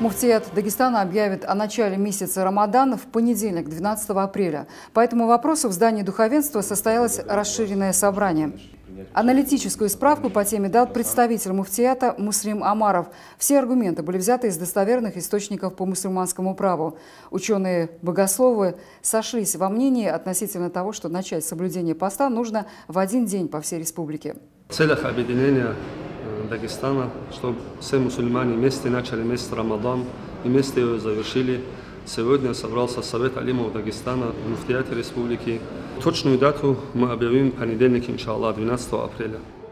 Муфтият Дагестана объявит о начале месяца Рамадан в понедельник, 12 апреля. По этому вопросу в здании духовенства состоялось расширенное собрание. Аналитическую справку по теме дал представитель муфтията Муслим Амаров. Все аргументы были взяты из достоверных источников по мусульманскому праву. Ученые-богословы сошлись во мнении относительно того, что начать соблюдение поста нужно в один день по всей республике. В целях объединения Дагестана, чтобы все мусульмане вместе начали месяц Рамадан и вместе его завершили. Сегодня собрался Совет алимов Дагестана в муфтияте республики. Точную дату мы объявим в понедельник, иншаллах, 12 апреля.